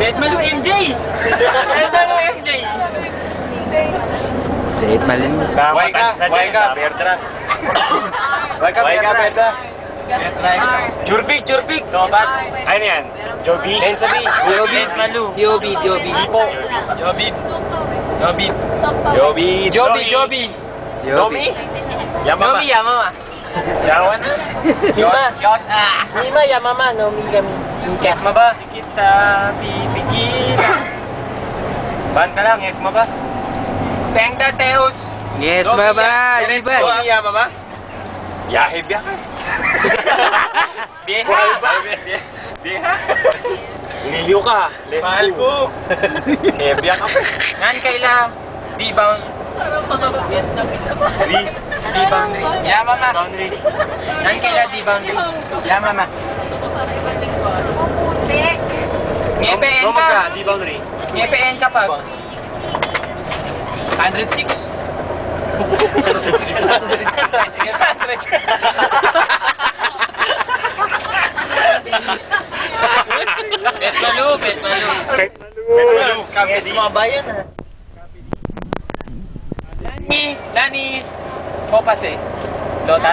Bet Malu MJ! Bet Malu MJ! Bet Malu. Why ka, Bertra. Why ka, Bertra. Churpik! Sobats! Ano yan? Joby? Ensabi. Bet Malu. Joby. Ipo. Joby. Nomi. Yamama. Yamama. Yawan. Yos. Mima, Yamama, no, Mika. Yes ma ba? Kita pipigil. Ban ka lang, yes ma ba? Tengda Teus. Yes, baba, Liban. Yamama. Yahib ya ka. Beha. Beha. Iniliw ka. Let's Mahal go. ko. Hebya ka. Nan kaila. D-bound. D-boundary. Yamama. Boundary. Nan kaila D-boundary. Yamama. Ngepeen Nomag ka, ka. di boundary. Ngepeen ka pag. 106. 600. Bet Malu. Yes, mga bayan ha. Lanis. Popase. Lota.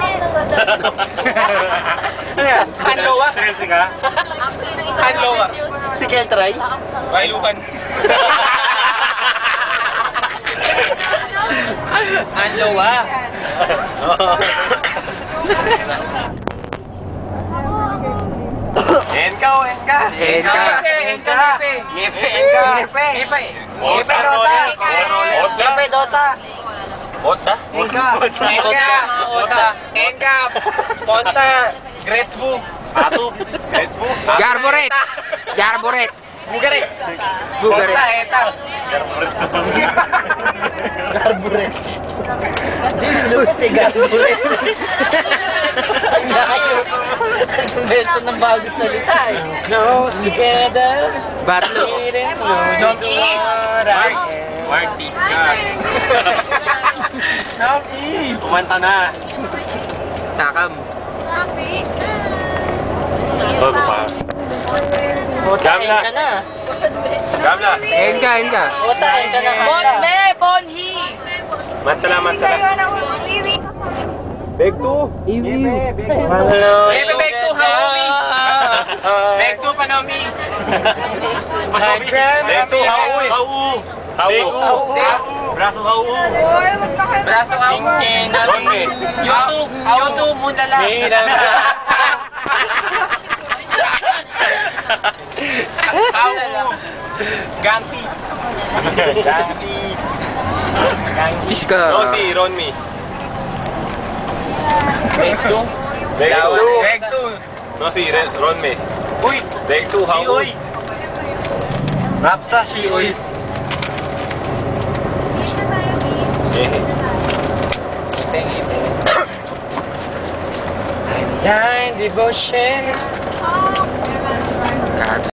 Ano yan? Hanlowa. Chelsea ka? Hanlowa. Si Keltray. Wailukan. Anlowa. Enka. Enka. Ngepe, enka. Ngepe. Ngepe Dota. Ngepe Dota. Otta? Enka. Enka. Ponta. Gretzbu. Atu. Gretzbu. Garborets. Bugarets. Bugarets. Ponta, Eta. Garborets. Ang bento ng bagot salita eh. Close together. Batlo. Mark Tisca. Kumanta na. Takam. Bago pa. Gamla. Ka na. Gamla. Enka. Otain ka na. Bonhi. Matsala. Beg 2. Hello. Ngepe beg to Haumi. Beg 2 Panomi. Beg 2. Hau. Braso hau. Braso Haumi. Ronme. YouTube mundala. Ganti. Piska. Rossi, Ronmi. Beg to. Beg 2. Beg 2. Rossi, Ronme. Uy. Beg 2. Hau. Rapsa, Shioy. I'm dying devotion.